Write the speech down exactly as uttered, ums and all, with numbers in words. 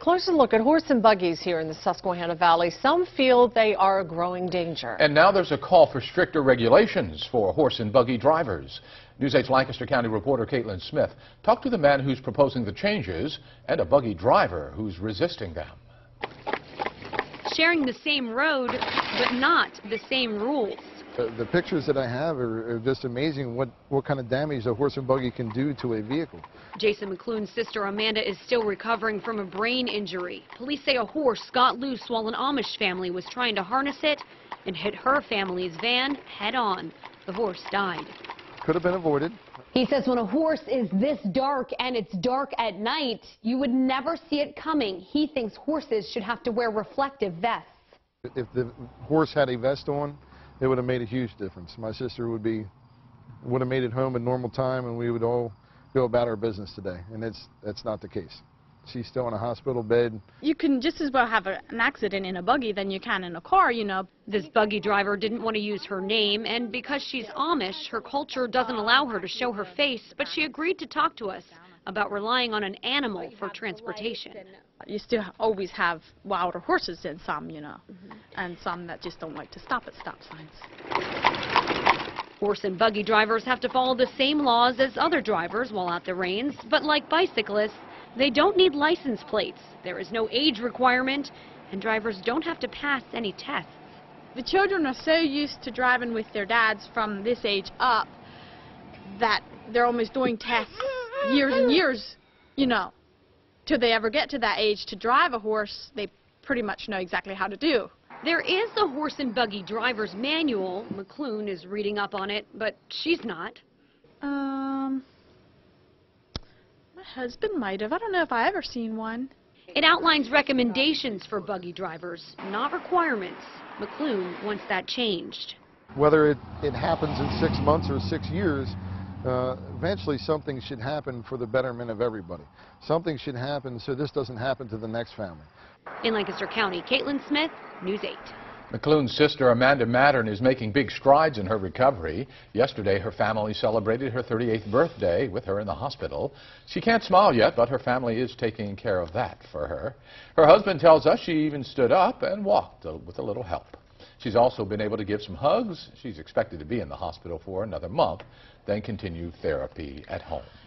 closer look at horse and buggies here in the Susquehanna Valley. Some feel they are a growing danger. And now there's a call for stricter regulations for horse and buggy drivers. News eight's Lancaster County reporter Caitlin Smith talked to the man who's proposing the changes and a buggy driver who's resisting them. Sharing the same road, but not the same rules. The, the pictures that I have are, are just amazing what, what kind of damage a horse and buggy can do to a vehicle. Jason McClune's sister Amanda is still recovering from a brain injury. Police say a horse got loose while an Amish family was trying to harness it and hit her family's van head on. The horse died. Could have been avoided. He says when a horse is this dark and it's dark at night, you would never see it coming. He thinks horses should have to wear reflective vests. If the horse had a vest on, it would have made a huge difference. My sister would be would have made it home in normal time, and we would all go about our business today. And it's that's not the case. She's still in a hospital bed. You can just as well have a, an accident in a buggy than you can in a car, you know. This buggy driver didn't want to use her name, and because she's Amish, her culture doesn't allow her to show her face, but she agreed to talk to us about relying on an animal for transportation. You still always have wilder horses in some, you know, mm-hmm. and some that just don't like to stop at stop signs. Horse and buggy drivers have to follow the same laws as other drivers while at the reins, but like bicyclists, they don't need license plates. There is no age requirement, and drivers don't have to pass any tests. The children are so used to driving with their dads from this age up that they're almost doing tests years and years, you know, till they ever get to that age to drive a horse. They pretty much know exactly how to do. There is a horse and buggy driver's manual. McClune is reading up on it, but she's not. Um, my husband might have. I don't know if I ever seen one. It outlines recommendations for buggy drivers, not requirements. McClune wants that changed. Whether it, it happens in six months or six years, uh, eventually something should happen for the betterment of everybody. Something should happen so this doesn't happen to the next family. In Lancaster County, Caitlin Smith, News eight. McClune's sister Amanda Mattern is making big strides in her recovery. Yesterday, her family celebrated her thirty-eighth birthday with her in the hospital. She can't smile yet, but her family is taking care of that for her. Her husband tells us she even stood up and walked with a little help. She's also been able to give some hugs. She's expected to be in the hospital for another month, then continue therapy at home.